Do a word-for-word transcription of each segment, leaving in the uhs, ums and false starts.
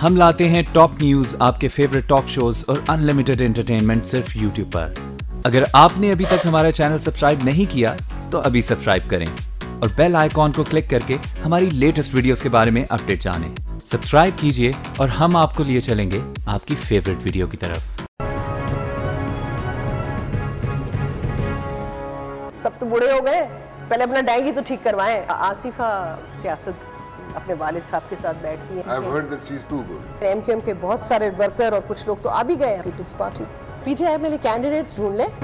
ہم لاتے ہیں ٹاپ نیوز، آپ کے فیوریٹ ٹاک شوز اور انلمیٹڈ انٹرٹینمنٹ صرف یوٹیوب پر۔ اگر آپ نے ابھی تک ہمارا چینل سبسکرائب نہیں کیا تو ابھی سبسکرائب کریں اور بیل آئیکن کو کلک کر کے ہماری لیٹسٹ ویڈیوز کے بارے میں اپڈیٹ جانیں۔ سبسکرائب کیجئے اور ہم آپ کو لیے چلیں گے آپ کی فیوریٹ ویڈیو کی طرف۔ سب تو بوڑھے ہو گئے، پہلے اپنا ڈائنگی تو ٹھیک کروائیں۔ آصفہ سیاست اپنے والد صاحب کے ساتھ بیٹھتی ہیں۔ I've heard that she's too good. M Q M کے بہت سارے ورکر اور کچھ لوگ تو آ بھی گئے ہیں Peoples Party. P T I میں کینڈیڈیٹس ڈھونڈ لیں۔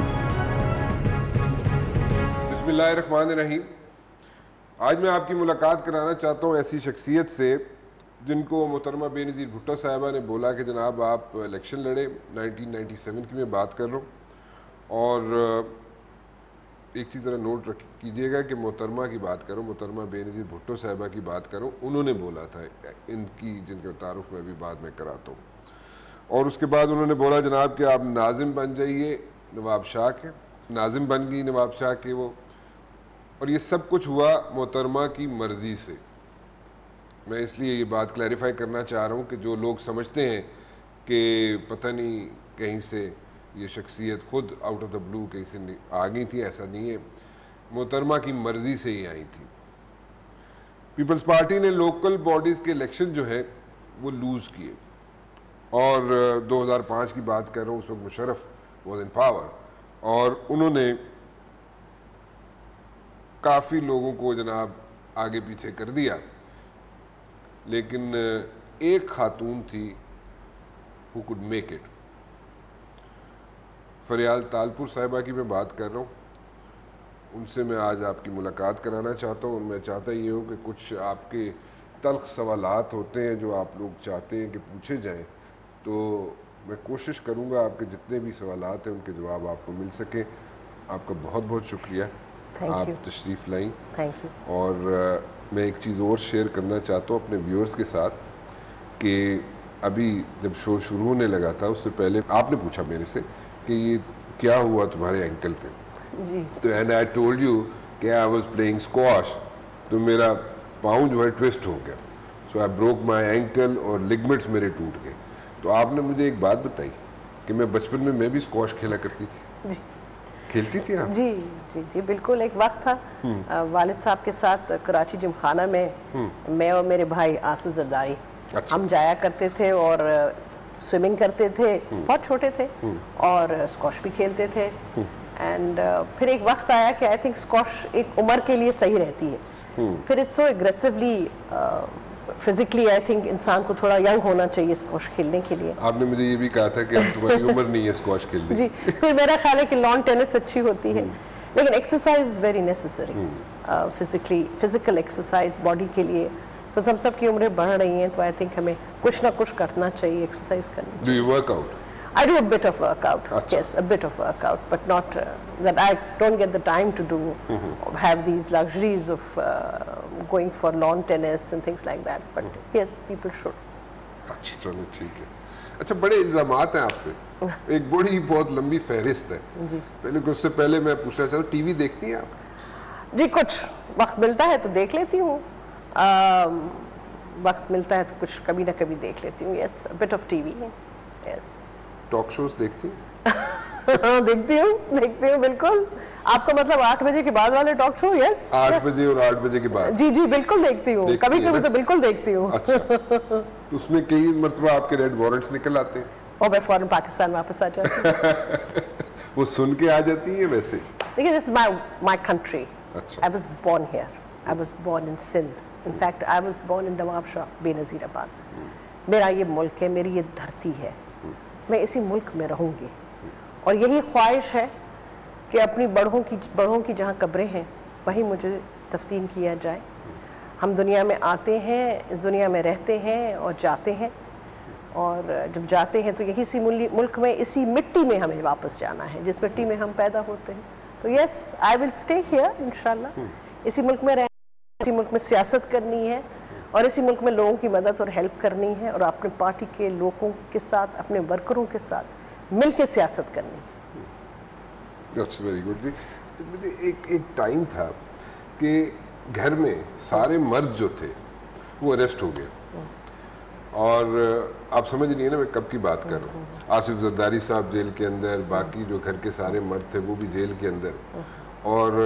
بسم اللہ الرحمن الرحیم۔ آج میں آپ کی ملاقات کرانا چاہتا ہوں ایسی شخصیت سے جن کو محترمہ بے نظیر بھٹو صاحبہ نے بولا کہ جناب آپ الیکشن لڑے، نائنٹین نائنٹی سیون کی میں بات کر رہا ہوں۔ اور ایک چیز ذرا نوٹ رکھ کیجیے گا کہ محترمہ کی بات کروں، محترمہ بے نظیر بھٹو صاحبہ کی بات کروں، انہوں نے بولا تھا ان کی، جن کا تعارف میں بھی بعد میں کراتا ہوں۔ اور اس کے بعد انہوں نے بولا جناب کہ آپ ناظم بن جائیے نواب شاہ کے، ناظم بن گئی نواب شاہ کے وہ، اور یہ سب کچھ ہوا محترمہ کی مرضی سے۔ میں اس لیے یہ بات کلیریفائی کرنا چاہ رہا ہوں کہ جو لوگ سمجھتے ہیں کہ پتہ نہیں کہیں سے یہ شخصیت خود آؤٹ آف دا بلو کہیں سے آ گئی تھی، ایسا نہیں ہے، محترمہ کی مرضی سے ہی آئی تھی۔ پیپلز پارٹی نے لوکل باڈیز کے الیکشن جو ہے وہ لوز کیے، اور دو ہزار پانچ کی بات کر رہا ہوں، اس وقت مشرف واز ان پاور، اور انہوں نے کافی لوگوں کو جناب آگے پیچھے کر دیا، لیکن ایک خاتون تھی who could make it۔ Faryal Talpur صاحبہ کی میں بات کر رہا ہوں، ان سے میں آج آپ کی ملاقات کرانا چاہتا ہوں، اور میں چاہتا یہ ہوں کہ کچھ آپ کے تلخ سوالات ہوتے ہیں جو آپ لوگ چاہتے ہیں کہ پوچھے جائیں، تو میں کوشش کروں گا آپ کے جتنے بھی سوالات ہیں ان کے جواب آپ کو مل سکیں۔ آپ کا بہت بہت شکریہ، آپ تشریف لائیں۔ Thank you. اور میں ایک چیز اور شیئر کرنا چاہتا ہوں اپنے ویورز کے ساتھ کہ ابھی جب شو شروع ہونے لگا تھا اس سے پہلے آپ نے پوچھا میرے سے کہ یہ کیا ہوا تمہارے اینکل پہ، جی، تو اینڈ آئی ٹولڈ یو کہ آئی واز پلینگ اسکواش، تو میرا پاؤں جو ہے ٹویسٹ ہو گیا، سو آئی بروک مائی اینکل اور لگمنٹس میرے ٹوٹ گئے۔ تو آپ نے مجھے ایک بات بتائی کہ میں بچپن میں میں بھی اسکواش کھیلا کرتی تھی۔ جی کھیلتی تھی آپ؟ جی جی جی بالکل۔ ایک وقت تھا والد صاحب کے ساتھ کراچی جم خانہ میں میں اور میرے بھائی آصف زرداری ہم جایا کرتے تھے اور سوئمنگ کرتے تھے، بہت چھوٹے تھے، اور اسکواش بھی کھیلتے تھے۔ اینڈ پھر ایک وقت آیا کہ آئی تھنک اسکواش ایک عمر کے لیے صحیح رہتی ہے، پھر اس so aggressively physically I think انسان کو تھوڑا ینگ ہونا چاہیے اسکواش کھیلنے کے لیے۔ آپ نے مجھے یہ بھی کہا تھا کہ اب تمہاری عمر نہیں ہے اسکواش کھیلنے کی۔ جی، پھر میرا خیال ہے کہ لان ٹینس اچھی ہوتی ہے، لیکن exercise is very necessary, physically physical exercise body کے لیے، بس ہم سب کی عمریں بڑھ رہی ہیں تو آئی تھنک ہمیں کچھ نہ کچھ کرنا چاہیے، ایکسرسائز کرنی Do چاہیے۔ you work out? I do a bit of workout, yes, a bit of workout, but not uh, that I don't get the time to do, have these luxuries of uh, going for lawn tennis and things like that, but yes, people should. اچھا چلو ٹھیک ہے۔ اچھا، بڑے الزامات ہیں آپ پہ، ایک بڑی بہت لمبی فہرست ہے۔ جی پہلے اس سے پہلے میں پوچھنا چاہتا ہوں، ٹی وی دیکھتی ہیں آپ؟ جی، کچھ وقت ملتا ہے تو دیکھ لیتی ہوں، وقت ملتا ہے تو کچھ کبھی نہ کبھی دیکھ لیتی ہوں، yes, bit of T V, yes. Talk shows دیکھتی ہیں؟ ہاں دیکھتی ہوں، دیکھتی ہوں بالکل۔ آپ کا مطلب آٹھ بجے کے بعد والے ٹاک شو؟ یس، آٹھ بجے اور آٹھ بجے کے بعد؟ جی جی بالکل دیکھتی ہوں، کبھی کبھی تو بالکل دیکھتی ہوں۔ اچھا، اس میں کئی مرتبہ آپ کے ریڈ وارنٹس نکل آتے ہیں اور میں فوراً پاکستان واپس آ جاتی ہوں۔ وہ سن کے آ جاتی ہیں ویسے؟ لیکن this is my my country, I was born here, I was born in Sindh, in fact I was born in Nawabshah بے نظیر آباد۔ میرا یہ ملک ہے، میری یہ دھرتی ہے، میں اسی ملک میں رہوں گی، اور یہی خواہش ہے کہ اپنی بڑوں کی بڑوں کی جہاں قبریں ہیں وہیں مجھے دفن کیا جائے۔ ہم دنیا میں آتے ہیں، اس دنیا میں رہتے ہیں اور جاتے ہیں، اور جب جاتے ہیں تو یہی سی ملک میں، اسی مٹی میں ہمیں واپس جانا ہے جس مٹی میں ہم پیدا ہوتے ہیں۔ تو یس، آئی ول اسٹے ہیئر انشاءاللہ، اسی ملک میں رہنا، اسی ملک میں سیاست کرنی ہے، اور اسی ملک میں لوگوں کی مدد اور ہیلپ کرنی ہے، اور اپنے پارٹی کے لوگوں کے ساتھ، اپنے ورکروں کے ساتھ مل کے سیاست کرنی ہے۔ That's very good. جی، ایک ایک ٹائم تھا کہ گھر میں سارے مرد جو تھے وہ اریسٹ ہو گئے، اور آپ سمجھ نہیں ہے نا میں کب کی بات کر رہا ہوں. آصف زرداری صاحب جیل کے اندر, باقی جو گھر کے سارے مرد تھے وہ بھی جیل کے اندر, اور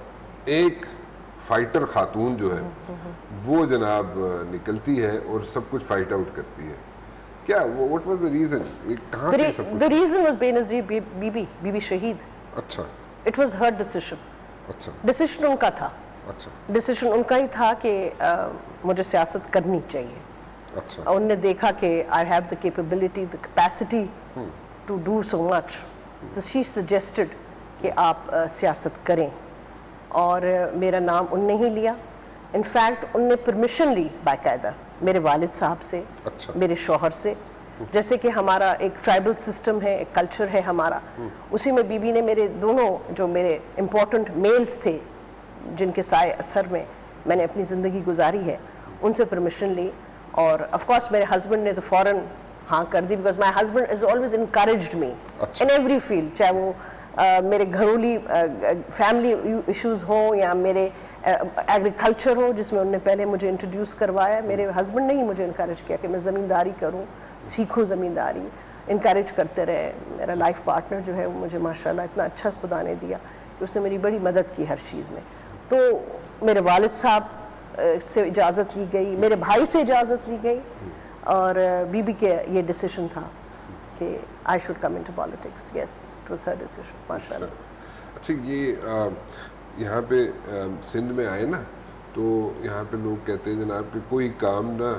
ایک فائٹر خاتون جو ہے وہ جناب نکلتی ہے اور سب کچھ فائٹ آؤٹ کرتی ہے. کیا what was the reason, کہاں سے سب کچھ؟ The reason was Benazir be be be be شہید. اچھا. It was her decision. اچھا. ڈیسیشن ان کا تھا. اچھا. ڈیسیشن ان کا ہی تھا کہ مجھے سیاست کرنی چاہیے. اچھا. ان نے دیکھا کہ I have the capability, the capacity to do so much. So she suggested کہ آپ سیاست کریں, اور میرا نام ان نے ہی لیا. ان فیکٹ ان نے پرمیشن لی باقاعدہ میرے والد صاحب سے, میرے شوہر سے. جیسے کہ ہمارا ایک ٹرائبل سسٹم ہے, ایک کلچر ہے ہمارا, اسی میں بی بی نے میرے دونوں جو میرے امپورٹنٹ میلز تھے جن کے سائے اثر میں میں نے اپنی زندگی گزاری ہے, ان سے پرمیشن لی. اور آف کورس میرے ہسبینڈ نے تو فوراً ہاں کر دی, because my husband is always encouraged me in every field, چاہے وہ میرے گھرولی فیملی ایشوز ہوں یا میرے ایگریکلچر ہو جس میں ان نے پہلے مجھے انٹروڈیوس کروایا. میرے ہسبینڈ نے ہی مجھے انکریج کیا کہ میں زمینداری کروں, سیکھوں زمینداری, انکریج کرتے رہے. میرا لائف پارٹنر جو ہے وہ مجھے ماشاءاللہ اتنا اچھا خدا نے دیا کہ اس نے میری بڑی مدد کی ہر چیز میں. تو میرے والد صاحب سے اجازت لی گئی, میرے بھائی سے اجازت لی گئی, اور بی بی کے یہ ڈیسیشن تھا کہ I should come into politics. Yes, it was her decision. ماشاءاللہ. اچھا, یہ یہاں پہ سندھ میں آئے نا تو یہاں پہ لوگ کہتے ہیں جناب کہ کوئی کام نا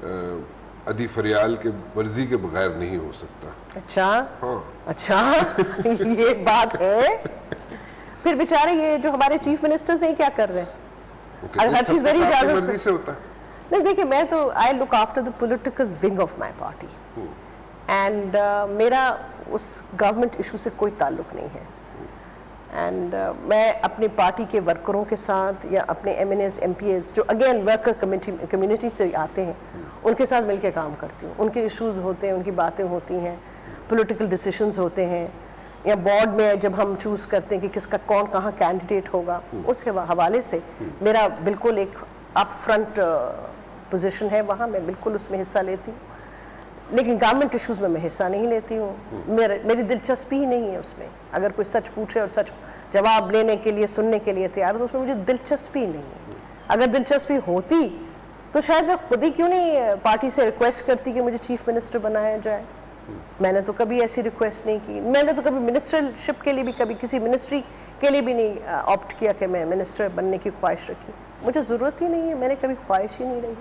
ادی فریال کے مرضی کے بغیر نہیں ہو سکتا. اچھا. ہاں. اچھا یہ بات ہے. پھر بیچارے یہ جو ہمارے چیف منسٹرز ہیں کیا کر رہے ہیں؟ ہر چیز میری اجازت سے ہوتا ہے. نہیں دیکھیں, میں تو I look after the political wing of my party. And میرا اس گورنمنٹ ایشو سے کوئی تعلق نہیں ہے. اینڈ میں اپنی پارٹی کے ورکروں کے ساتھ یا اپنے M N As M P As جو اگین ورکر کمیونٹی سے آتے ہیں ان کے ساتھ مل کے کام کرتی ہوں. ان کے ایشوز ہوتے ہیں, ان کی باتیں ہوتی ہیں, پولیٹیکل ڈیسیشنز ہوتے ہیں, یا بورڈ میں جب ہم چوز کرتے ہیں کہ کس کا کون کہاں کینڈیڈیٹ ہوگا, اس کے حوالے سے میرا بالکل ایک اپ فرنٹ پوزیشن ہے وہاں, میں بالکل اس میں حصہ لیتی ہوں. لیکن گورنمنٹ ایشوز میں میں حصہ نہیں لیتی ہوں, میرے میری دلچسپی ہی نہیں ہے اس میں. اگر کوئی سچ پوچھے اور سچ جواب لینے کے لیے سننے کے لیے تیار ہو تو اس میں مجھے دلچسپی نہیں ہے. اگر دلچسپی ہوتی تو شاید میں خود ہی کیوں نہیں پارٹی سے ریکویسٹ کرتی کہ مجھے چیف منسٹر بنایا جائے. میں نے تو کبھی ایسی ریکویسٹ نہیں کی. میں نے تو کبھی منسٹرشپ کے لیے بھی کبھی کسی منسٹری کے لیے بھی نہیں آپٹ کیا کہ میں منسٹر بننے کی خواہش رکھی. مجھے ضرورت ہی نہیں ہے, میں نے کبھی خواہش ہی نہیں رہی.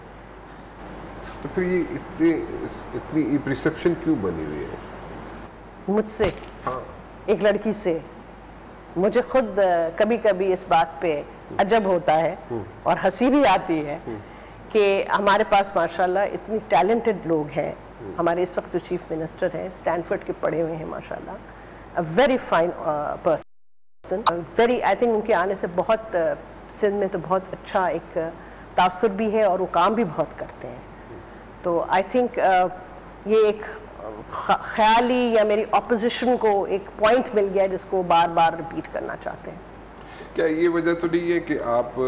تو پھر یہ اتنی اتنی یہ پرسیپشن کیوں بنی ہوئی ہے مجھ سے؟ ہاں, ایک لڑکی سے. مجھے خود کبھی کبھی اس بات پہ عجب ہوتا ہے اور ہنسی بھی آتی ہے کہ ہمارے پاس ماشاءاللہ اتنی ٹیلنٹڈ لوگ ہیں. ہمارے اس وقت جو چیف منسٹر ہیں اسٹینفورڈ کے پڑھے ہوئے ہیں ماشاءاللہ, very fine person, very I think ان کے آنے سے بہت سندھ میں تو بہت اچھا ایک تاثر بھی ہے اور وہ کام بھی بہت کرتے ہیں. تو آئی تھنک یہ ایک خیالی یا میری اپوزیشن کو ایک پوائنٹ مل گیا جس کو بار بار ریپیٹ کرنا چاہتے ہیں. کیا یہ وجہ تو نہیں ہے کہ آپ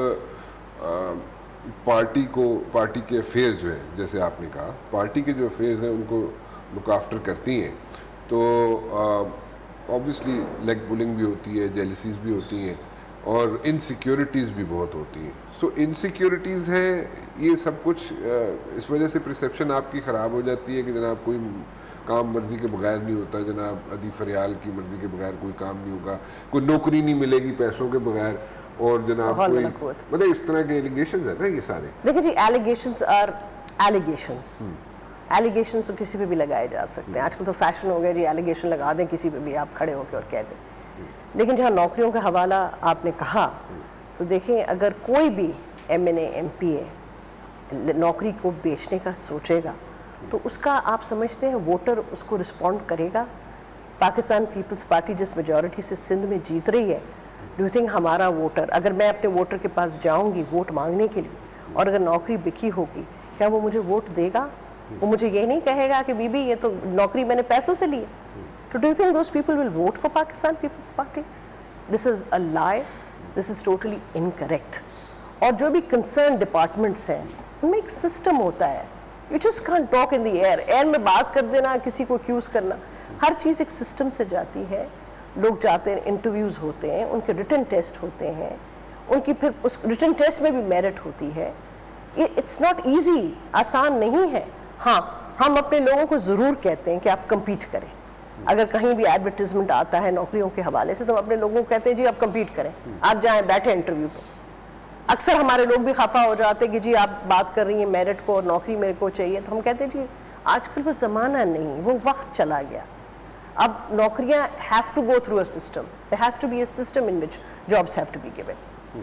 پارٹی کو پارٹی کے افیئرز جو ہیں, جیسے آپ نے کہا پارٹی کے جو افیئرز ہیں ان کو لک آفٹر کرتی ہیں, تو آبویسلی لیگ پولنگ بھی ہوتی ہے, جیلسیز بھی ہوتی ہیں, اور انسیکیورٹیز بھی بہت ہوتی ہیں. سو انسیکیورٹیز ہیں, یہ سب کچھ اس وجہ سے پرسیپشن آپ کی خراب ہو جاتی ہے کہ جناب کوئی کام مرضی کے بغیر نہیں ہوتا, جناب ادی فریال کی مرضی کے بغیر کوئی کام نہیں ہوگا, کوئی نوکری نہیں ملے گی پیسوں کے بغیر, اور جناب کوئی مطلب اس طرح کے ایلیگیشنز ہیں نا یہ سارے. دیکھیں جی, ایلیگیشنز آر ایلیگیشنز, ایلیگیشنز تو کسی پہ بھی لگائے جا سکتے ہیں. آج کل تو فیشن ہو گیا جی ایلیگیشن لگا دیں کسی پہ بھی, آپ کھڑے ہو کے اور کہہ دیں. لیکن جہاں نوکریوں کا حوالہ آپ نے کہا تو دیکھیں, اگر کوئی بھی M N A M P A نوکری کو بیچنے کا سوچے گا تو اس کا آپ سمجھتے ہیں ووٹر اس کو رسپونڈ کرے گا؟ پاکستان پیپلز پارٹی جس میجورٹی سے سندھ میں جیت رہی ہے, ڈو یو تھنک ہمارا ووٹر, اگر میں اپنے ووٹر کے پاس جاؤں گی ووٹ مانگنے کے لیے اور اگر نوکری بکی ہوگی, کیا وہ مجھے ووٹ دے گا؟ وہ مجھے یہ نہیں کہے گا کہ بی بی یہ تو نوکری میں نے پیسوں سے لی ہے. تو do you think those people will vote for Pakistan Peoples Party? This is a lie, this is totally incorrect. اور جو بھی کنسرن ڈپارٹمنٹس ہیں ان میں ایک سسٹم ہوتا ہے You just can't talk in the air. Air میں بات کر دینا, کسی کو accuse کرنا, ہر چیز ایک سسٹم سے جاتی ہے. لوگ جاتے ہیں, انٹرویوز ہوتے ہیں, ان کے ریٹن ٹیسٹ ہوتے ہیں, ان کی پھر اس ریٹن ٹیسٹ میں بھی میرٹ ہوتی ہے. اٹس ناٹ ایزی, آسان نہیں ہے. ہاں ہم اپنے لوگوں کو ضرور کہتے ہیں کہ آپ کمپیٹ کریں. اگر کہیں بھی ایڈورٹیزمنٹ آتا ہے نوکریوں کے حوالے سے تو ہم اپنے لوگوں کو کہتے ہیں جی آپ کمپیٹ کریں, آپ جائیں بیٹھے انٹرویو پہ. اکثر ہمارے لوگ بھی خفا ہو جاتے ہیں کہ جی آپ بات کر رہی ہیں میرٹ کو اور نوکری میرے کو چاہیے, تو ہم کہتے ہیں جی آج کل وہ زمانہ نہیں, وہ وقت چلا گیا. اب نوکریاں have to go through a system. There has to be a system in which jobs have to be given.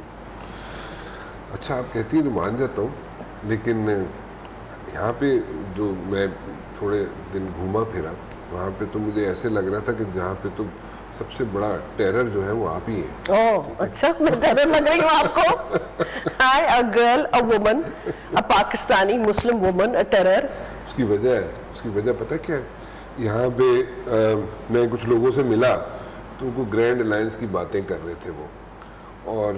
اچھا آپ کہتی ہیں تو مان جاتا ہوں, لیکن یہاں پہ جو میں تھوڑے دن گھوما پھرا وہاں پہ تو مجھے ایسے لگ رہا تھا کہ جہاں پہ تو سب سے بڑا ٹیرر جو ہے وہ آپ ہی ہیں. اوہ اچھا, میں ٹیرر لگ رہی ہوں آپ کو. I, a girl, a woman, a Pakistani Muslim woman, a terror. اس کی وجہ ہے, اس کی وجہ پتہ کیا ہے, یہاں پہ میں کچھ لوگوں سے ملا تو ان کو گرینڈ الائنس کی باتیں کر رہے تھے وہ, اور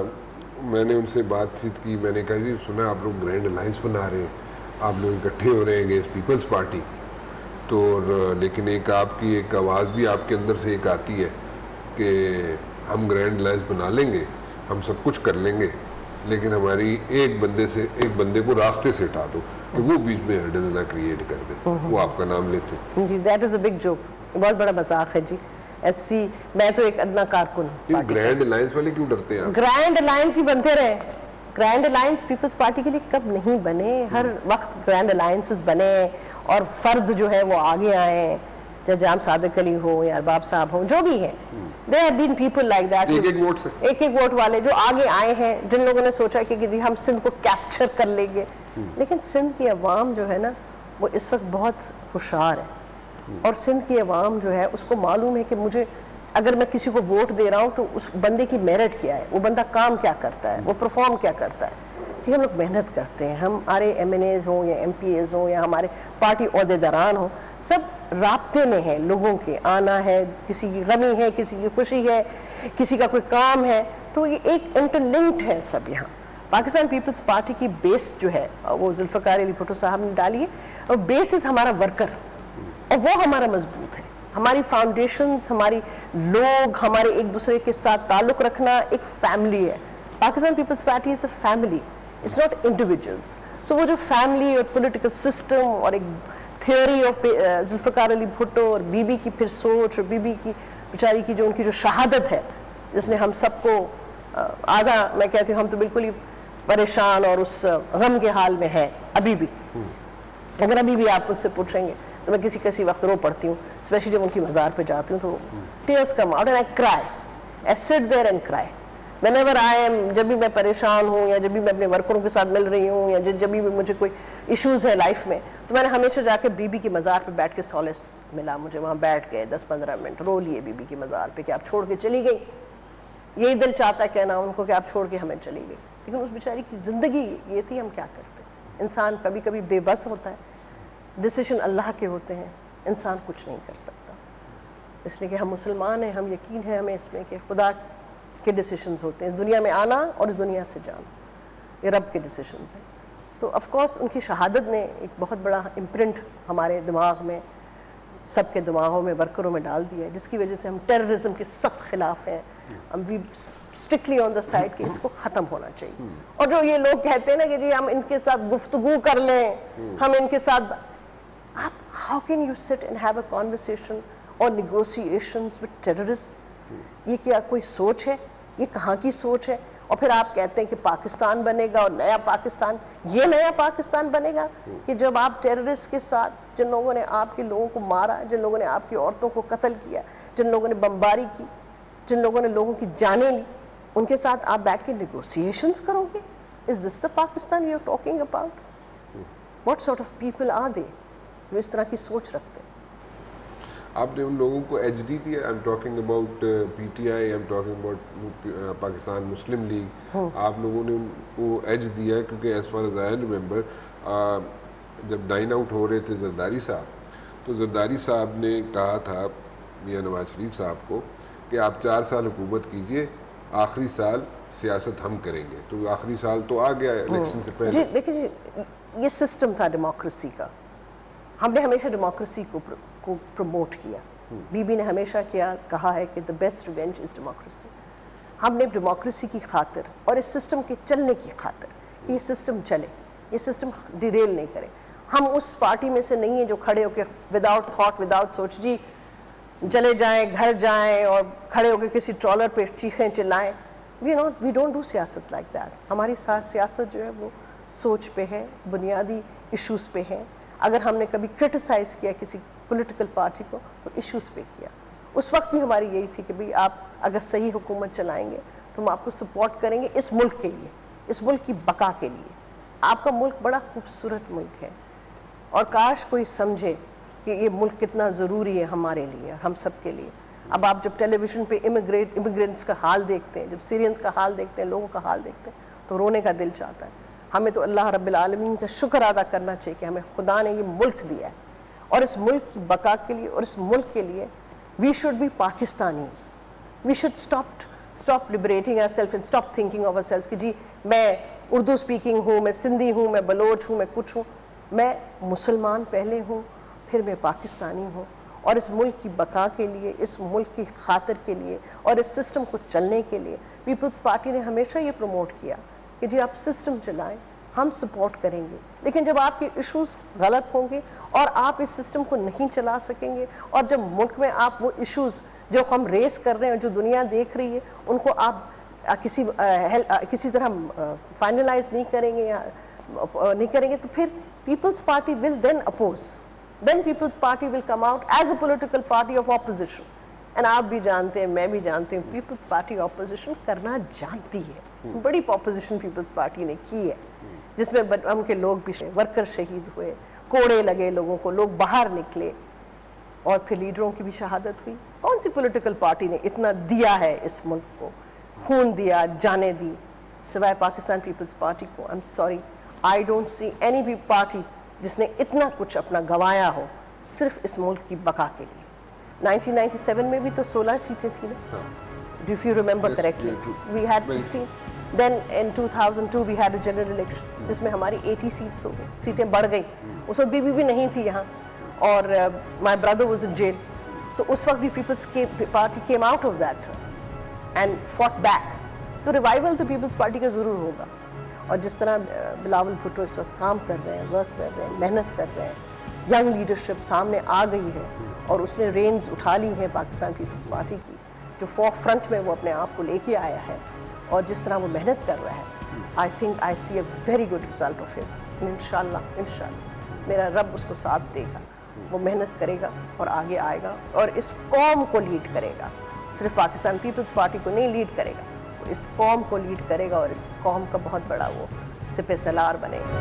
میں نے ان سے بات چیت کی. میں نے کہا جی سنا آپ لوگ گرینڈ الائنس بنا رہے ہیں, آپ لوگ اکٹھے ہو رہے ہیں اگینسٹ پیپلز پارٹی, تو لیکن ایک آپ کی ایک آواز بھی آپ کے اندر سے ایک آتی ہے کہ ہم گرینڈ الائنس بنا لیں گے, ہم سب کچھ کر لیں گے, لیکن ہماری ایک بندے سے ایک بندے کو راستے سے ہٹا دو کہ وہ بیچ میں ہرڈل نہ کریٹ کر دے. وہ آپ کا نام لیتے ہیں جی, that is a big joke, بہت بڑا مذاق ہے جی. ایسی میں تو ایک ادنا کارکن ہوں. گرینڈ الائنس والے کیوں ڈرتے ہیں؟ گرینڈ الائنس ہی بنتے رہے. گرینڈ الائنس پیپلز پارٹی کے لیے کب نہیں بنے, ہر وقت گرینڈ الائنسز بنے اور فرد جو ہے وہ آگے آئے, چاہے جام صادق علی ہو یا ارباب صاحب ہوں, جو بھی ہیں. There have been people like that, ایک ایک ووٹ سے ایک ایک ووٹ والے جو آگے آئے ہیں, جن لوگوں نے سوچا کہ جی ہم سندھ کو کیپچر کر لیں گے. لیکن سندھ کی عوام جو ہے نا وہ اس وقت بہت ہوشیار ہے, اور سندھ کی عوام جو ہے اس کو معلوم ہے کہ مجھے اگر میں کسی کو ووٹ دے رہا ہوں تو اس بندے کی میرٹ کیا ہے, وہ بندہ کام کیا کرتا ہے, وہ پرفارم کیا کرتا ہے. جی ہم لوگ محنت کرتے ہیں, ہمارے ایم این ایز ہوں یا ایم پی ایز ہوں یا ہمارے پارٹی عہدے داران ہوں, سب رابطے میں ہیں لوگوں کے. آنا ہے, کسی کی غمی ہے, کسی کی خوشی ہے, کسی کا کوئی کام ہے, تو یہ ایک انٹر لنکڈ ہے سب. یہاں پاکستان پیپلز پارٹی کی بیس جو ہے وہ ذوالفقار علی بھٹو صاحب نے ڈالی ہے, اور بیس از ہمارا ورکر, اور وہ ہمارا مضبوط ہے. ہماری فاؤنڈیشنز, ہماری لوگ, ہمارے ایک دوسرے کے ساتھ تعلق رکھنا ایک فیملی ہے. Pakistan Peoples Party is a family, it's not individuals. So وہ جو فیملی اور پولیٹیکل سسٹم اور ایک تھیوری آف ذوالفقار علی بھٹو اور بی بی کی پھر سوچ, اور بی بی کی بیچاری کی جو ان کی جو شہادت ہے جس نے ہم سب کو آدھا, میں کہتی ہوں ہم تو بالکل ہی پریشان اور اس غم کے حال میں ہیں ابھی بھی. اگر ابھی بھی آپ مجھ سے پوچھیں گے تو میں کسی کسی وقت رو پڑتی ہوں, اسپیشلی جب ان کی مزار پہ جاتی ہوں تو tears come out and I cry, I sit there and cry. whenever I am, جب بھی میں پریشان ہوں یا جب بھی میں اپنے ورکروں کے ساتھ مل رہی ہوں یا جب بھی مجھے کوئی ایشوز ہے لائف میں, تو میں نے ہمیشہ جا کے بی بی کی مزار پہ بیٹھ کے سولس ملا مجھے. وہاں بیٹھ گئے دس پندرہ منٹ رو لیے بی بی کی مزار پہ کہ آپ چھوڑ کے چلی گئی. یہی دل چاہتا ہے کہنا ان کو کہ آپ چھوڑ کے ہمیں چلی گئی, لیکن اس بیچاری کی زندگی یہ تھی, ہم کیا کرتے. انسان کبھی کبھی بے بس ہوتا ہے, ڈیسیشن اللہ کے ہوتے ہیں, انسان کچھ نہیں کر سکتا. اس لیے کہ ہم مسلمان ہیں, ہم یقین ہے ہمیں اس میں کہ خدا کے ڈیسیشنز ہوتے ہیں, اس دنیا میں آنا اور اس دنیا سے جانا, یہ رب کے ڈیسیشنز ہیں. تو آف کورس ان کی شہادت نے ایک بہت بڑا امپرنٹ ہمارے دماغ میں, سب کے دماغوں میں, ورکروں میں ڈال دیا ہے, جس کی وجہ سے ہم ٹیررزم کے سخت خلاف ہیں. ہم وی اسٹرکٹلی آن دا سائڈ کہ اس کو ختم ہونا چاہیے. اور جو یہ لوگ کہتے ہیں نا کہ جی ہم ان کے ساتھ گفتگو کر لیں, ہم ان کے ساتھ, آپ how can you sit and have a conversation اور نیگوسیشنز ود ٹیررسٹ؟ یہ کیا کوئی سوچ ہے؟ یہ کہاں کی سوچ ہے؟ اور پھر آپ کہتے ہیں کہ پاکستان بنے گا اور نیا پاکستان. یہ نیا پاکستان بنے گا کہ جب آپ ٹیررسٹ کے ساتھ, جن لوگوں نے آپ کے لوگوں کو مارا, جن لوگوں نے آپ کی عورتوں کو قتل کیا, جن لوگوں نے بمباری کی, جن لوگوں نے لوگوں کی جانیں لی, ان کے ساتھ آپ بیٹھ کے نیگوسیشنز کرو گے؟ Is this the Pakistan we are talking about? What sort of people are they جو اس طرح کی سوچ رکھتے ہیں؟ آپ نے ان لوگوں کو ایج دی تھی. I'm talking about P T I, I'm talking about Pakistan Muslim League. آپ لوگوں نے ان کو ایج دیا ہے کیونکہ as far as I remember جب ڈائن آؤٹ ہو رہے تھے زرداری صاحب, تو زرداری صاحب نے کہا تھا میاں نواز شریف صاحب کو کہ آپ چار سال حکومت کیجئے, آخری سال سیاست ہم کریں گے. تو آخری سال تو آ گیا الیکشن سے پہلے. جی دیکھیں جی, یہ سسٹم تھا ڈیموکریسی کا. ہم نے ہمیشہ ڈیموکریسی کو کو پروموٹ کیا. بی بی نے ہمیشہ کیا کہا ہے کہ the best revenge is democracy. ہم نے ڈیموکریسی کی خاطر اور اس سسٹم کے چلنے کی خاطر کہ یہ سسٹم چلے, یہ سسٹم ڈیریل نہیں کرے. ہم اس پارٹی میں سے نہیں ہیں جو کھڑے ہو کے وداؤٹ تھاٹ وداؤٹ سوچ جی چلے جائیں گھر جائیں اور کھڑے ہو کے کسی ٹرالر پہ چیخیں چلائیں. We not we don't do سیاست لائک دیٹ. ہماری سیاست جو ہے وہ سوچ پہ ہے, بنیادی ایشوز پہ ہے. اگر ہم نے کبھی کرٹیسائز کیا کسی پولیٹیکل پارٹی کو تو ایشوز پہ کیا. اس وقت بھی ہماری یہی تھی کہ بھئی آپ اگر صحیح حکومت چلائیں گے تو ہم آپ کو سپورٹ کریں گے اس ملک کے لیے, اس ملک کی بقا کے لیے. آپ کا ملک بڑا خوبصورت ملک ہے اور کاش کوئی سمجھے کہ یہ ملک کتنا ضروری ہے ہمارے لیے, ہم سب کے لیے. اب آپ جب ٹیلی ویژن پہ امیگریٹ امیگرینٹس کا حال دیکھتے ہیں, جب سیرینز کا حال دیکھتے ہیں, لوگوں کا حال دیکھتے ہیں تو رونے کا دل چاہتا ہے. ہمیں تو اللہ رب العالمین کا شکر ادا کرنا چاہیے کہ ہمیں خدا نے یہ ملک دیا ہے, اور اس ملک کی بقا کے لیے اور اس ملک کے لیے we should be Pakistanis. We should stop stop liberating our self and stop thinking of our self کہ جی میں اردو اسپیکنگ ہوں, میں سندھی ہوں, میں بلوچ ہوں, میں کچھ ہوں. میں مسلمان پہلے ہوں, پھر میں پاکستانی ہوں, اور اس ملک کی بقا کے لیے, اس ملک کی خاطر کے لیے اور اس سسٹم کو چلنے کے لیے پیپلز پارٹی نے ہمیشہ یہ پروموٹ کیا کہ جی آپ سسٹم چلائیں, ہم سپورٹ کریں گے. لیکن جب آپ کے ایشوز غلط ہوں گے اور آپ اس سسٹم کو نہیں چلا سکیں گے, اور جب ملک میں آپ وہ ایشوز جو ہم ریز کر رہے ہیں, جو دنیا دیکھ رہی ہے, ان کو آپ کسی کسی طرح فائنلائز نہیں کریں گے یا نہیں کریں گے, تو پھر Peoples Party will then oppose. Then People's Party will come out as a political party of opposition. And آپ بھی جانتے ہیں, میں بھی جانتے ہیں, People's Party opposition کرنا جانتی ہے. بڑی opposition People's Party نے کی ہے, جس میں ہم کے لوگ بھی ورکر شہید ہوئے, کوڑے لگے لوگوں کو, لوگ باہر نکلے, اور پھر لیڈروں کی بھی شہادت ہوئی. کون سی پولیٹیکل پارٹی نے اتنا دیا ہے اس ملک کو, خون دیا, جانیں دی, سوائے پاکستان پیپلز پارٹی کو؟ I'm sorry, I don't see any party جس نے اتنا کچھ اپنا گوایا ہو صرف اس ملک کی بقا کے لیے. نائنٹین نائنٹی سیون میں بھی تو سولہ سیٹیں تھیں نا, if you remember correctly. We had sixteen. Then in two thousand two we had a general election جس میں ہماری eighty seats ہو گئی, سیٹیں بڑھ گئیں. اس وقت بی بی بھی نہیں تھی یہاں, اور my brother was in jail. So اس وقت بھی People's Party came out of that and fought back. تو revival تو People's Party کا ضرور ہوگا. اور جس طرح بلاول بھٹو اس وقت کام کر رہے ہیں, ورک کر رہے ہیں, محنت کر رہے ہیں, ینگ لیڈرشپ سامنے آ گئی ہے اور اس نے رینز اٹھا لی ہیں پاکستان پیپلز پارٹی کی, جو فور فرنٹ میں وہ اپنے آپ کو لے کے آیا ہے, اور جس طرح وہ محنت کر رہا ہے, I think I see a very good result of his. انشاءاللہ انشاءاللہ میرا رب اس کو ساتھ دے گا, وہ محنت کرے گا اور آگے آئے گا, اور اس قوم کو لیڈ کرے گا. صرف پاکستان پیپلز پارٹی کو نہیں لیڈ کرے گا, اس قوم کو لیڈ کرے گا, اور اس قوم کا بہت بڑا وہ سپہ سالار بنے گا.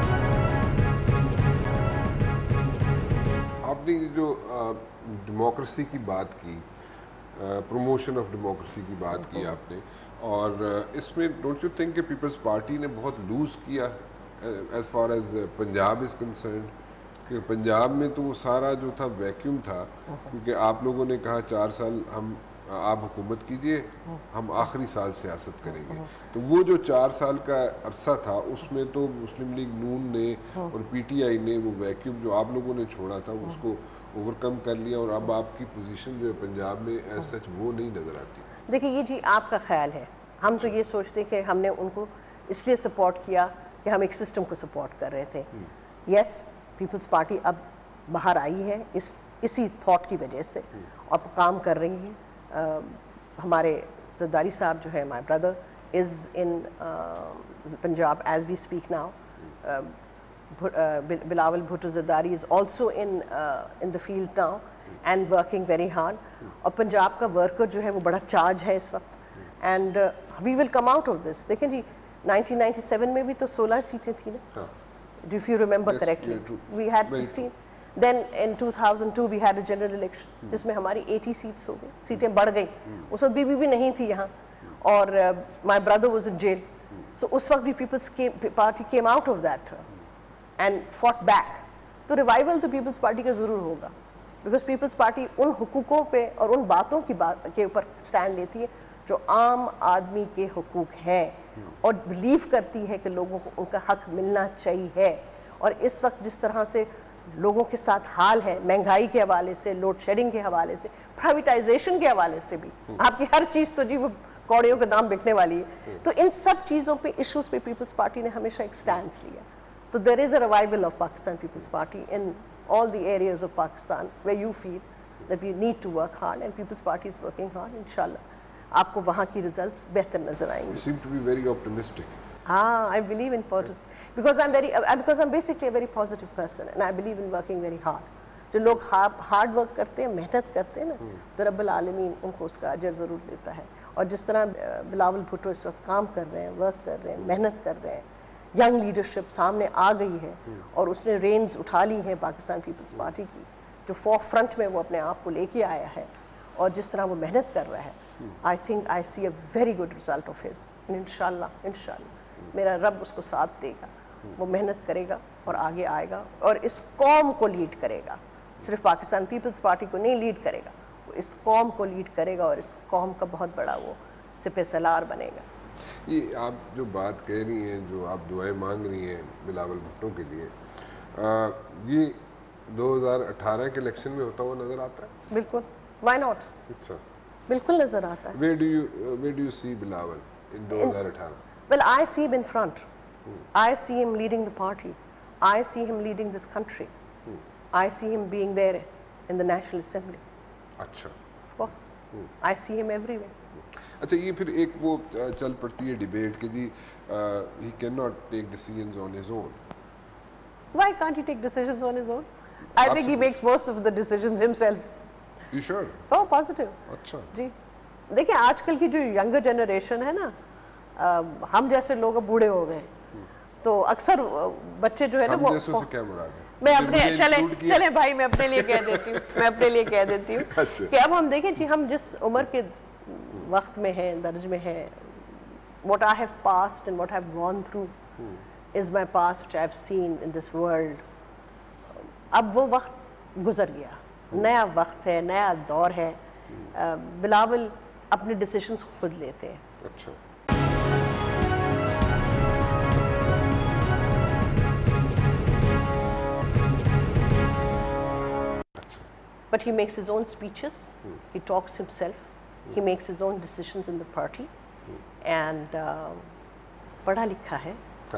آپ نے جو ڈیموکریسی کی بات کی, پروموشن آف ڈیموکریسی کی بات کی آپ نے, اور اس میں ڈونٹ یو تھنک کہ پیپلز پارٹی نے بہت لوز کیا as far as Punjab is concerned? کہ پنجاب میں تو وہ سارا جو تھا ویکیوم تھا, کیونکہ آپ لوگوں نے کہا چار سال ہم آپ حکومت کیجئے, ہم آخری سال سیاست کریں گے. تو وہ جو چار سال کا عرصہ تھا اس میں تو مسلم لیگ نون نے اور پی ٹی آئی نے وہ ویکیوم جو آپ لوگوں نے چھوڑا تھا اس کو اوور کم کر لیا, اور اب آپ کی پوزیشن جو ہے پنجاب میں ایز سچ وہ نہیں نظر آتی. دیکھیں یہ جی آپ کا خیال ہے, ہم تو یہ سوچتے کہ ہم نے ان کو اس لیے سپورٹ کیا کہ ہم ایک سسٹم کو سپورٹ کر رہے تھے. یس, پیپلز پارٹی اب باہر آئی ہے اس اسی تھاٹ کی وجہ سے, اور کام کر رہی ہے. ہمارے زرداری صاحب جو ہے, my brother is in Punjab as we speak now. Bilawal Bhutto Zardari is also in in the field now and working very hard. اور پنجاب کا ورکر جو ہے وہ بڑا چارج ہے اس وقت, and we will come out of this. دیکھیں جی نائنٹین نائنٹی سیون میں بھی تو سولہ سیٹیں تھیں نا, if you remember correctly. We had sixteen. Then in two thousand two we had a general election جس میں ہماری eighty seats ہو گئی, سیٹیں بڑھ گئیں. اس وقت بی بی بھی نہیں تھی یہاں, اور my brother was in jail. So اس وقت بھی People's Party came out of that and fought back. تو revival تو People's Party کا ضرور ہوگا, because People's Party ان حقوقوں پہ اور ان باتوں کی بات کے اوپر سٹینڈ لیتی ہے جو عام آدمی کے حقوق ہیں, اور بلیو کرتی ہے کہ لوگوں کو ان کا حق ملنا چاہیے. اور اس وقت جس طرح سے لوگوں کے ساتھ حال ہے مہنگائی کے حوالے سے, لوڈ شیڈنگ کے حوالے سے, پرائیویٹائزیشن کے حوالے سے بھی, آپ کی ہر چیز تو جی وہ کوڑیوں کے دام بکنے والی ہے, تو ان سب چیزوں پہ ایشوز پہ پیپلز پارٹی نے ہمیشہ ایک سٹینڈ لیا. تو there is a revival of Pakistan Peoples Party in all the areas of Pakistan where you feel that we need to work hard, and People's Party is working hard. Inshallah آپ کو وہاں کی results بہتر نظر آئیں گے. You seem to be very optimistic. ہاں, I believe in positive because I'm very because I'm basically a very positive person and I believe in working very hard. جو لوگ ہارڈ ورک کرتے ہیں, محنت کرتے ہیں نا, تو رب العالمین ان کو اس کا اجر ضرور دیتا ہے. اور جس طرح بلاول بھٹو اس وقت کام کر رہے ہیں, ورک کر رہے ہیں, محنت کر رہے ہیں, ینگ لیڈرشپ سامنے آ گئی ہے اور اس نے رینز اٹھا لی ہیں پاکستان پیپلز پارٹی کی, جو فور فرنٹ میں وہ اپنے آپ کو لے کے آیا ہے, اور جس طرح وہ محنت کر رہا ہے, I think I see a very good result of his. انشاءاللہ انشاءاللہ میرا رب اس کو ساتھ دے گا, وہ محنت کرے گا اور آگے آئے گا اور اس قوم کو لیڈ کرے گا. صرف پاکستان پیپلز پارٹی کو نہیں لیڈ کرے گا, وہ اس قوم کو لیڈ کرے گا اور اس قوم کا بہت بڑا وہ سپہ سالار بنے گا. یہ آپ جو بات کہہ رہی ہیں, جو آپ دعائیں مانگ رہی ہیں بلاول بھٹو کے لیے, یہ دو ہزار اٹھارہ کے الیکشن میں ہوتا ہوا نظر آتا ہے؟ بالکل, وائی ناٹ, اچھا بالکل نظر آتا ہے. Where do you where do you see Bilawal in دو ہزار اٹھارہ? Well, I see him in front. I see him leading the party. I see him leading this country. I see him being there in the National Assembly. اچھا. Of course. I see him everywhere. اچھا, یہ پھر ایک وہ چل پڑتی ہے debate کہ جی he cannot take decisions on his own. Why can't he take decisions on his own? I think he makes most of the decisions himself. You sure? Oh, positive. اچھا جی دیکھیں, آج کل کی جو ینگر جنریشن ہے نا, ہم جیسے لوگ اب بوڑھے ہو گئے, تو اکثر بچے جو ہے نا, ہم وہ جیسوں سے کیا مراد ہے؟ میں اپنے چلیں چلیں بھائی میں اپنے لیے کہہ دیتی ہوں میں اپنے لیے کہہ دیتی ہوں کہ اب ہم دیکھیں جی, ہم جس عمر کے وقت میں ہیں, درج میں ہیں, what I have passed and what I have gone through is my past which I have seen in this world. اب وہ وقت گزر گیا, نیا وقت ہے, نیا دور ہے. بلاول اپنے ڈیسیشنز خود لیتے ہیں. اچھا. But he makes his own speeches, he talks himself, he makes his own decisions in the party, and پڑھا لکھا ہے.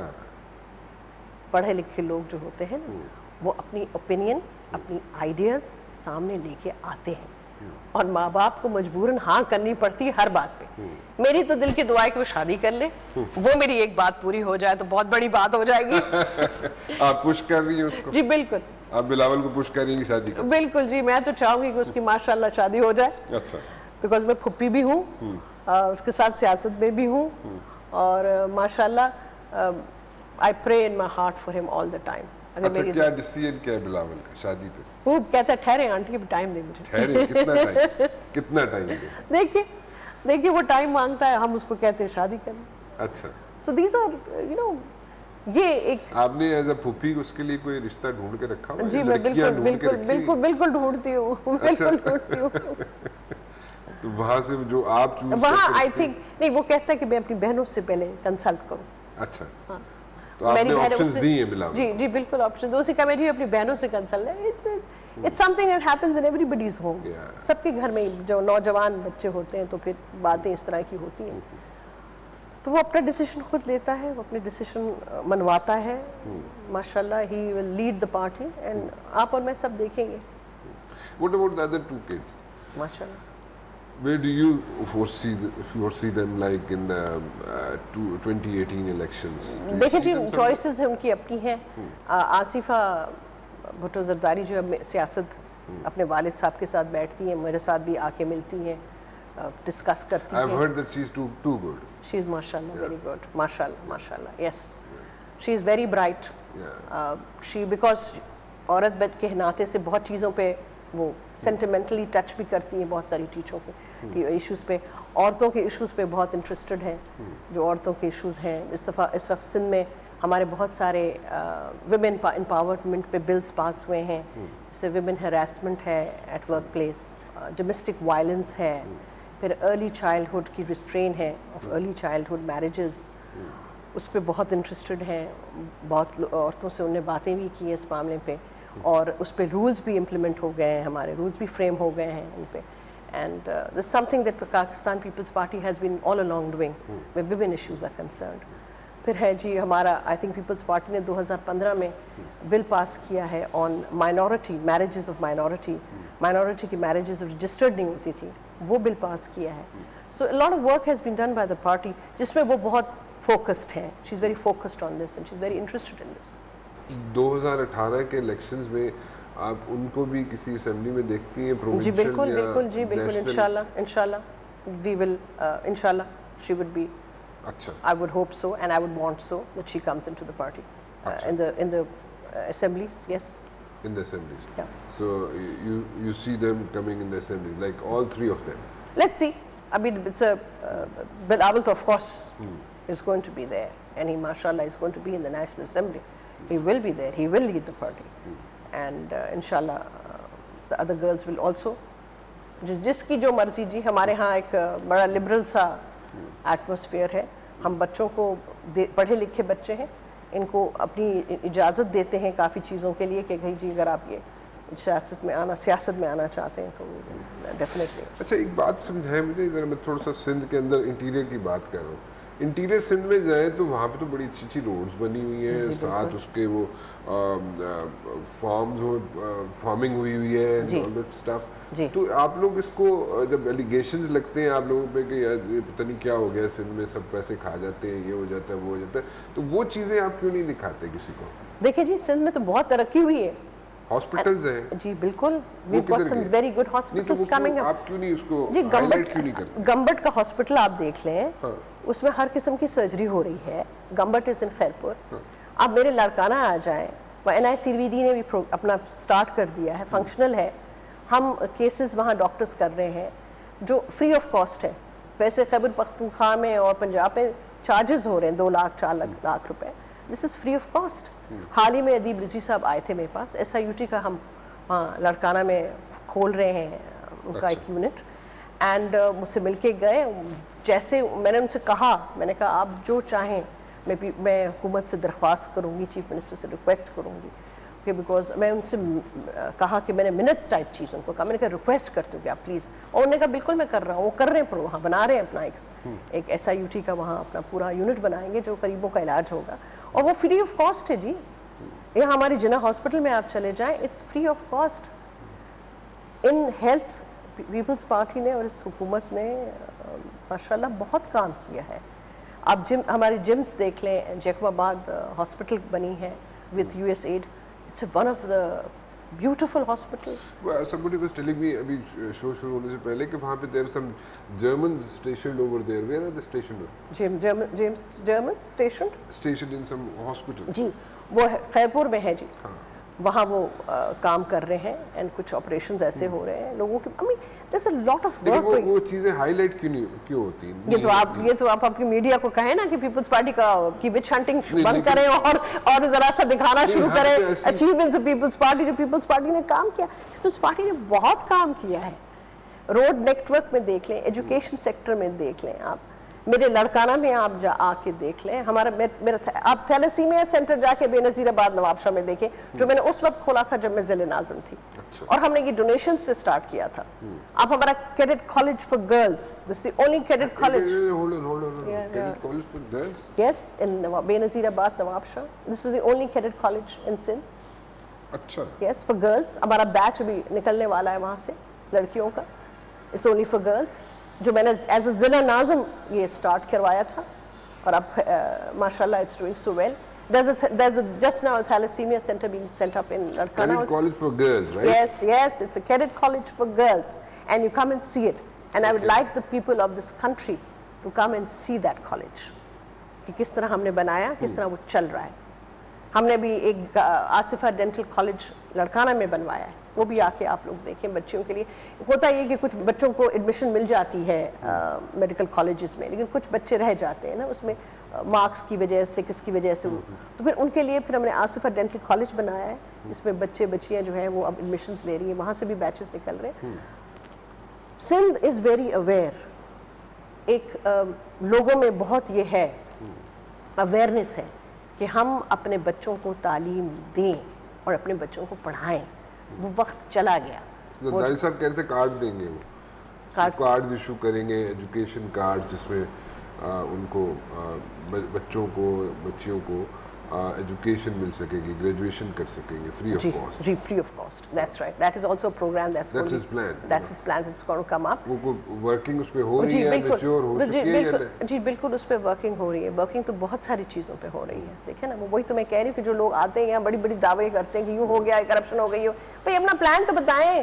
پڑھے لکھے لوگ جو ہوتے ہیں نا, وہ اپنی اوپینین, اپنی آئیڈیاز سامنے لے کے آتے ہیں, اور ماں باپ کو مجبوراً ہاں کرنی پڑتی ہے ہر بات پہ. میری تو دل کی دعا ہے کہ وہ شادی کر لے, وہ میری ایک بات پوری ہو جائے تو بہت بڑی بات ہو جائے گی. آپ پش کر رہی ہیں اس کو؟ جی بالکل. آپ بلاول کو پش کر رہی ہیں شادی کا؟ بالکل جی, میں تو چاہوں گی کہ اس کی ماشاءاللہ شادی ہو جائے. اچھا. بیکاز میں پھپھی بھی ہوں, اس کے ساتھ سیاست میں بھی ہوں, اور ماشاءاللہ I pray in my heart for him all the time. اچھا, کیا ڈیسیژن کیا ہے بلاول کا شادی پہ؟ وہ کہتا ہے ٹھہرے آنٹی, ٹائم دے مجھے. ٹھہرے کتنا ٹائم؟ کتنا ٹائم دے؟ دیکھیے دیکھیے وہ ٹائم مانگتا ہے, ہم اس کو کہتے ہیں شادی کرنا. اچھا. So these are, you know, یہ ایک آپ نے ایز اے پھوپھی اس کے لیے کوئی رشتہ ڈھونڈ کے رکھا ہوا؟ جی میں بالکل بالکل بالکل بالکل ڈھونڈتی ہوں, بالکل ڈھونڈتی ہوں. تو وہاں سے جو آپ چوز وہاں آئی تھنک نہیں, وہ کہتا ہے کہ میں اپنی بہنوں سے پہلے کنسلٹ کروں. اچھا, تو آپ نے آپشنز دی ہیں بلاول؟ جی جی بالکل آپشنز. اسی کا میں جی اپنی بہنوں سے کنسلٹ ہے. It's it's something that happens in everybody's home. سب کے گھر میں جو نوجوان بچے ہوتے ہیں تو پھر باتیں اس طرح کی ہوتی ہیں, تو وہ اپنا ڈیسیشن خود لیتا ہے, وہ اپنے ڈیسیشن منواتا ہے. ماشاءاللہ he will lead the party, and آپ اور میں سب دیکھیں گے. What about the other two kids? ماشاءاللہ. Where do you foresee foresee them like in the twenty eighteen elections? دیکھیں جی, چوائسز ہیں ان کی اپنی ہیں. آصفہ بھٹو زرداری جو ہے سیاست اپنے والد صاحب کے ساتھ بیٹھتی ہیں, میرے ساتھ بھی آ کے ملتی ہیں, ڈسکس کرتی ہیں. I've heard that she's too too good. She is mashallah very good. Mashallah, mashallah. Yes, she is very bright. Uh, she because عورت بد کے ناطے سے بہت چیزوں پہ وہ سینٹیمنٹلی ٹچ بھی کرتی ہیں, بہت ساری چیزوں پہ, ایشوز پہ, عورتوں کے ایشوز پہ بہت انٹرسٹڈ ہیں. جو عورتوں کے ایشوز ہیں, اس دفعہ اس وقت سندھ میں ہمارے بہت سارے ویمن امپاورمنٹ پہ بلز پاس ہوئے ہیں, جیسے ویمن ہراسمنٹ ہے at workplace, domestic violence ہے, پھر ارلی چائلڈہڈ کی ریسٹرین ہے, آف ارلی چائلڈہڈ میرجز. اس پہ بہت انٹرسٹڈ ہیں, بہت عورتوں سے انہیں باتیں بھی کی ہیں اس معاملے پہ, اور اس پہ رولز بھی امپلیمنٹ ہو گئے ہیں, ہمارے رولز بھی فریم ہو گئے ہیں ان پہ. And this something that Pakistan Peoples Party has been all along doing when women issues are concerned. پھر ہے جی ہمارا آئی تھنک پیپلز پارٹی نے دو ہزار پندرہ میں بل پاس کیا ہے on minority marriages of minority minority کی میرجز رجسٹرڈ نہیں ہوتی تھی, وہ بل پاس کیا ہے. سو a lot of work has been done by the party جس میں وہ بہت فوکسڈ ہیں. She is very focused on this and she is very interested in this. دو ہزار اٹھارہ کے الیکشنز میں آپ ان کو بھی کسی اسمبلی میں دیکھتی ہیں جی بالکل بالکل جی بالکل انشاءاللہ انشاءاللہ وی ول انشاءاللہ شی وڈ بی. اچھا. I would hope so and I would want so that she comes into the party uh, in the in the uh, assemblies. Yes. In the assemblies. Yeah. So you you see them coming in the assemblies, like all three of them. Let's see. I mean, it's a uh, Bilawal, of course, hmm. is going to be there, and he, mashallah, is going to be in the National Assembly. Hmm. He will be there. He will lead the party, hmm. and uh, inshallah, uh, the other girls will also. جس کی جو مرضی جی, ہمارے ہاں ایک بڑا liberal سا atmosphere ہے. ہم بچوں کو پڑھے لکھے بچے ہیں, ان کو اپنی اجازت دیتے ہیں کافی چیزوں کے لیے کہ بھائی جی اگر آپ یہ سیاست میں آنا سیاست میں آنا چاہتے ہیں تو ڈیفینیٹلی. اچھا ایک بات سمجھائیں مجھے, ذرا میں تھوڑا سا سندھ کے اندر انٹیریئر کی بات کر رہا ہوں. انٹیریئر سندھ میں جائیں تو وہاں پہ تو بڑی اچھی اچھی روڈز بنی ہوئی ہیں, ساتھ اس کے وہ فارمز ہو فارمنگ ہوئی ہوئی ہے اسٹف. تو آپ لوگ اس کو جب ایلیگیشنز لگتے ہیں آپ لوگوں پہ کہ یار یہ پتہ نہیں کیا ہو گیا سندھ میں, سب پیسے کھا جاتے ہیں, یہ ہو جاتا ہے وہ ہو جاتا ہے, تو وہ چیزیں آپ کیوں نہیں دکھاتے کسی کو؟ دیکھیں جی سندھ میں تو بہت ترقی ہوئی ہے, ہاسپٹلز ہیں جی بالکل, we've got some very good hospitals coming up. آپ کیوں نہیں اس کو جی ہائی لائٹ کیوں نہیں کرتے؟ گمبٹ کا ہاسپٹل آپ دیکھ لیں, اس میں ہر قسم کی سرجری ہو رہی ہے. گمبٹ از ان خیرپور. آپ میرے لاڑکانہ آ جائیں, وہ این آئی سی وی ڈی نے بھی اپنا سٹارٹ کر دیا ہے, فنکشنل ہے. ہم کیسز وہاں ڈاکٹرز کر رہے ہیں جو فری آف کاسٹ ہے. ویسے خیبر پختونخوا میں اور پنجاب میں چارجز ہو رہے ہیں دو لاکھ چار لاکھ روپے, this is free of cost. حال ہی میں ادیب رضوی صاحب آئے تھے میرے پاس, ایس آئی یو ٹی کا ہم وہاں لڑکانہ میں کھول رہے ہیں ان کا ایک یونٹ, اینڈ مجھ سے مل کے گئے. جیسے میں نے ان سے کہا, میں نے کہا آپ جو چاہیں, میں میں حکومت سے درخواست کروں گی, چیف منسٹر سے ریکویسٹ کروں گی کہ بیکاز میں ان سے کہا کہ میں نے منٹ ٹائپ چیزوں کو کہا, میں نے کہا ریکویسٹ کرتی ہوں کہ آپ پلیز, اور انہوں نے کہا بالکل میں کر رہا ہوں. وہ کر رہے ہیں, پر وہاں بنا رہے ہیں اپنا ایک ایک ایس آئی یو ٹی کا وہاں اپنا پورا یونٹ بنائیں گے جو غریبوں کا علاج ہوگا, اور وہ فری آف کاسٹ ہے جی. یہاں ہماری جناح ہاسپٹل میں آپ چلے جائیں, it's free of cost. In health Peoples Party نے اور اس حکومت نے ماشاءاللہ بہت کام کیا ہے. آپ جم ہماری جمس دیکھ لیں, جیکب آباد ہاسپٹل بنی ہے with U S aid. It's one of the beautiful hospitals. Well, somebody was telling me abhi show shuru hone se pehle ki wahan pe there are some Germans stationed over there. Where are they stationed? German German James German stationed? Stationed in some hospital. جی وہ خیرپور میں ہے جی. وہاں وہ کام کر رہے ہیں and کچھ آپریشنز ایسے ہو رہے ہیں لوگوں کے. I mean there's a lot of work. وہ وہ چیزیں ہائی لائٹ کیوں نہیں کیوں ہوتی ہیں؟ یہ تو آپ یہ تو آپ اپنی میڈیا کو کہیں نا کہ پیپلز پارٹی کا کی وچ ہنٹنگ بند کریں اور اور ذرا سا دکھانا شروع کریں اچیومنٹس آف پیپلز پارٹی. جو پیپلز پارٹی نے کام کیا, پیپلز پارٹی نے بہت کام کیا ہے. روڈ نیٹ ورک میں دیکھ لیں, ایجوکیشن سیکٹر میں دیکھ لیں, آپ میرے لڑکانہ میں آپ جا آ کے دیکھ لیں. ہمارا میرا آپ تھیلیسیمیا سینٹر جا کے بے نظیر آباد نواب شاہ میں دیکھیں, جو میں نے اس وقت کھولا تھا جب میں ضلع ناظم تھی, اور ہم نے یہ ڈونیشن سے سٹارٹ کیا تھا. اب ہمارا cadet college for girls, this the only cadet college. Yes in Benazirabad Nawabshah, this is the only cadet college in Sindh. اچھا. Yes for girls. ہمارا بیچ بھی نکلنے والا ہے وہاں سے لڑکیوں کا. اٹس اونلی فار گرلز, جو میں نے ایز اے ضلع ناظم یہ سٹارٹ کروایا تھا, اور اب ماشاءاللہ it's doing so well. There's a th there's a just now a thalassemia center being set up in Larkana. Cadet college for girls, right? Yes, yes, it's a cadet college for girls, and you come and see it. And I would like the people of this country to come and see that college. کہ کس طرح ہم نے بنایا, کس طرح وہ چل رہا ہے. ہم نے بھی ایک آصفہ ڈینٹل کالج لڑکانہ میں بنوایا ہے, وہ بھی آ کے آپ لوگ دیکھیں. بچیوں کے لیے ہوتا یہ کہ کچھ بچوں کو ایڈمیشن مل جاتی ہے میڈیکل کالجز میں, لیکن کچھ بچے رہ جاتے ہیں نا اس میں مارکس کی وجہ سے, کس کی وجہ سے, تو پھر ان کے لیے پھر ہم نے آصفہ ڈینٹل کالج بنایا ہے, جس میں بچے بچیاں جو ہیں وہ اب ایڈمیشنز لے رہی ہیں, وہاں سے بھی بیچز نکل رہے ہیں. سندھ از ویری اویئر, ایک لوگوں میں بہت یہ ہے اویئرنیس ہے کہ ہم اپنے بچوں کو تعلیم دیں اور اپنے بچوں کو پڑھائیں. وہ وقت چلا گیا. زرداری صاحب کہہ رہے تھے کارڈ دیں گے, وہ کارڈز ایشو کریں گے, ایجوکیشن کارڈ جس میں ان کو بچوں کو بچیوں کو ایجوکیشن مل سکے گی, گریجویشن کر سکیں گے فری آف کاسٹ. جی free of cost, that's right. That is also a program that's that's his plan. That's his plan that's going to come up. وہ ورکنگ اس پہ ہو رہی ہے, میچور ہو چکی ہے. جی بالکل اس پہ ورکنگ ہو رہی ہے. ورکنگ تو بہت ساری چیزوں پہ ہو رہی ہے. دیکھیں نا, وہی تو میں کہہ رہی ہوں کہ جو لوگ آتے ہیں یہاں بڑی بڑی دعوے کرتے ہیں کہ یوں ہو گیا, کرپشن ہو گئی ہو. بھائی اپنا پلان تو بتائیں,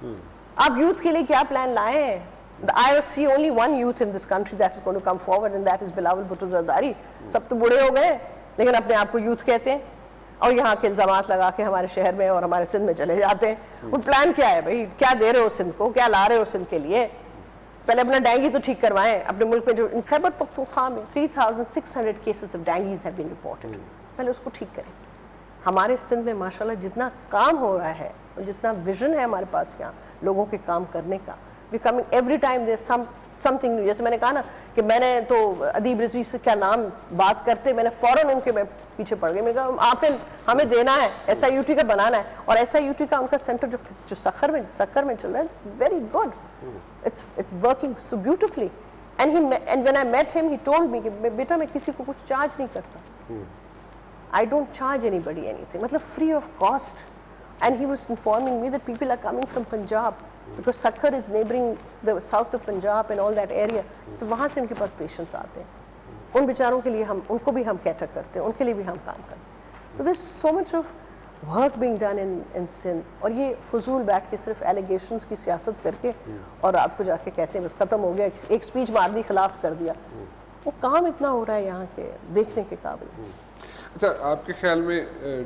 آپ یوتھ کے لیے کیا پلان لائے ہیں. I see only one youth in this country that is going to come forward and that is Bilawal Bhutto Zardari. سب تو بوڑھے ہو گئے لیکن اپنے آپ کو یوتھ کہتے ہیں اور یہاں کے الزامات لگا کے ہمارے شہر میں اور ہمارے سندھ میں چلے جاتے ہیں. وہ پلان کیا ہے بھائی, کیا دے رہے ہو سندھ کو, کیا لا رہے ہو سندھ کے لیے؟ پہلے اپنا ڈینگی تو ٹھیک کروائیں. اپنے ملک میں جو خیبر پختونخوا میں three thousand six hundred cases of dengues have been reported, پہلے اس کو ٹھیک کریں. ہمارے سندھ میں ماشاءاللہ جتنا کام ہو رہا ہے اور جتنا ویژن ہے ہمارے پاس یہاں لوگوں کے کام کرنے کا, becoming every time there's some something new. جیسے میں نے کہا نا کہ میں نے تو ادیب رضوی سے کیا نام بات کرتے میں نے فوراً ان کے میں پیچھے پڑ گئی. میں نے کہا آپ نے ہمیں دینا ہے, ایس آئی یو ٹی کا بنانا ہے. اور ایس آئی یو ٹی کا ان کا سینٹر جو جو سکھر میں سکھر میں چل رہا ہے, it's very good, it's it's working so beautifully. And he and when I met him he told me کہ بیٹا میں کسی کو کچھ چارج نہیں کرتا. I don't charge anybody anything, مطلب free of cost. And he was informing me that people are coming from Punjab because Sakhar is neighboring the south of Punjab and all that area. تو وہاں سے ان کے پاس patients آتے ہیں. ان بیچاروں کے لیے ہم ان کو بھی ہم کیٹر کرتے ہیں, ان کے لیے بھی ہم کام کرتے ہیں. تو there's so much of work being done in in Sindh. اور یہ فضول بیٹھ کے صرف ایلیگیشنز کی سیاست کر کے اور رات کو جا کے کہتے ہیں بس ختم ہو گیا, ایک اسپیچ مار دی خلاف کر دیا. وہ کام اتنا ہو رہا ہے یہاں کے دیکھنے کے قابل. اچھا, آپ کے خیال میں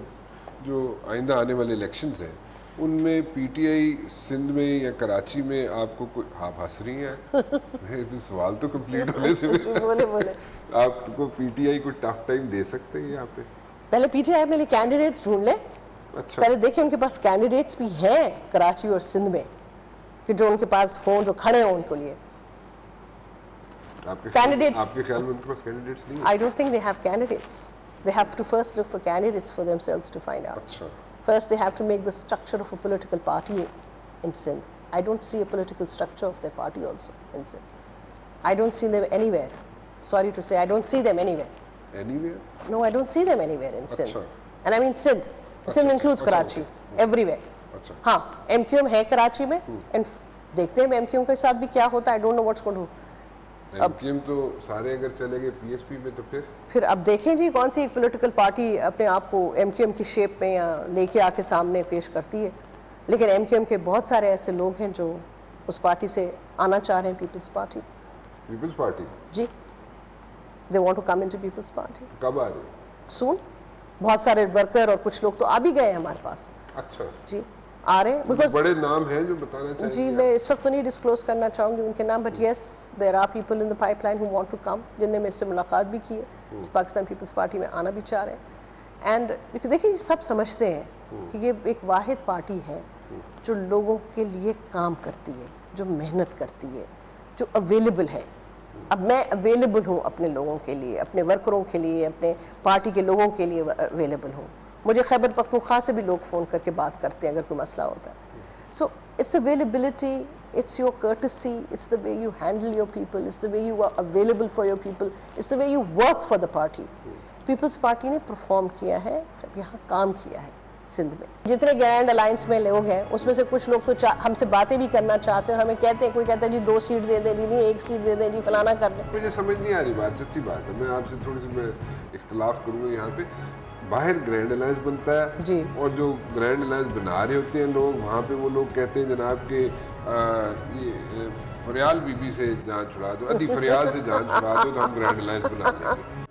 جو آئندہ آنے والے الیکشنز ہیں ان میں پی ٹی آئی سندھ میں یا کراچی میں آپ کو کوئی آپ ہنس رہی ہیں, سوال تو کمپلیٹ ہونے سے بولے بولے آپ کو پی ٹی آئی کوئی ٹف ٹائم دے سکتے ہیں یہاں پہ؟ پہلے پی ٹی آئی اپنے لیے کینڈیڈیٹس ڈھونڈ لیں. اچھا, پہلے دیکھیں ان کے پاس کینڈیڈیٹس بھی ہیں کراچی اور سندھ میں کہ جو ان کے پاس ہوں, جو کھڑے ہوں ان کے لیے. آپ کے خیال میں ان کے پاس کینڈیڈیٹس نہیں ہیں؟ I don't think they have candidates. They have to first look for candidates for themselves to find out. اچھا. First, they have to make the structure of a political party in Sindh. I don't see a political structure of their party also in Sindh. I don't see them anywhere. Sorry to say, I don't see them anywhere. Anywhere? No, I don't see them anywhere in Sindh. Achha. And I mean Sindh. Sindh includes Achha, Karachi. okay. Everywhere. Achha. ہاں, M Q M ہے کراچی میں. And دیکھتے ہیں M Q M کے ساتھ بھی کیا ہوتا ہے. I don't know what's going to. M Q M تو سارے اگر چلے گئے پی ایس پی میں تو پھر پھر اب دیکھیں جی کون سی ایک پولیٹیکل پارٹی اپنے آپ کو ایم کیو ایم کی شیپ میں یا لے کے آ کے سامنے پیش کرتی ہے. لیکن ایم کیو ایم کے بہت سارے ایسے لوگ ہیں جو اس پارٹی سے آنا چاہ رہے ہیں, پیپلز پارٹی. پیپلز پارٹی جی, they want to come into Peoples Party. کب آ رہے ہیں؟ سون. بہت سارے ورکر اور کچھ لوگ تو آ بھی گئے ہیں ہمارے پاس. اچھا جی, آ رہے ہیں. بیکاز بڑے نام ہیں جو بتانا چاہیں جی میں اس وقت تو نہیں ڈسکلوز کرنا چاہوں گی ان کے نام, but yes there are people in the pipeline who want to come, جن نے میرے سے ملاقات بھی کی ہے, پاکستان پیپلز پارٹی میں آنا بھی چاہ رہے ہیں. اینڈ دیکھیے سب سمجھتے ہیں کہ یہ ایک واحد پارٹی ہے جو لوگوں کے لیے کام کرتی ہے, جو محنت کرتی ہے, جو اویلیبل ہے. اب میں اویلیبل ہوں اپنے لوگوں کے لیے, اپنے ورکروں کے لیے, اپنے پارٹی کے لوگوں کے لیے اویلیبل ہوں. مجھے خیبر پختونخوا سے بھی لوگ فون کر کے بات کرتے ہیں اگر کوئی مسئلہ ہوتا ہے. So it's availability, it's your courtesy, it's the way you handle your people, it's the way you are available for your people, it's the way you work for the party. Peoples Party نے پرفارم کیا ہے, یہاں کام کیا ہے سندھ میں. جتنے grand alliance میں لوگ ہیں اس میں سے کچھ لوگ تو ہم سے باتیں بھی کرنا چاہتے ہیں اور ہمیں کہتے ہیں, کوئی کہتا ہے جی دو سیٹ دے دیں, جی نہیں ایک سیٹ دے دیں, جی فلانا کر دیں. مجھے سمجھ نہیں آ رہی بات, سچی بات ہے. میں آپ سے تھوڑی سی میں اختلاف کروں گا یہاں پہ. باہر گرینڈ الائنس بنتا ہے جی, اور جو گرینڈ الائنس بنا رہے ہوتے ہیں لوگ, وہاں پہ وہ لوگ کہتے ہیں جناب کہ یہ فریال بی بی سے جان چھڑا دو, ادی فریال سے جان چھڑا دو تو ہم گرینڈ الائنس بنا لیں گے.